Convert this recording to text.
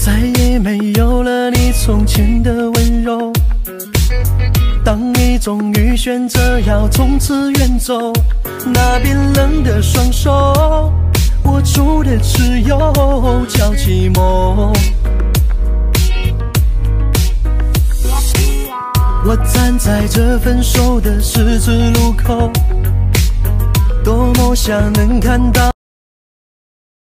再也没有了你从前的温柔。当你终于选择要从此远走，那冰冷的双手握住的只有叫寂寞。我站在这分手的十字路口，多么想能看到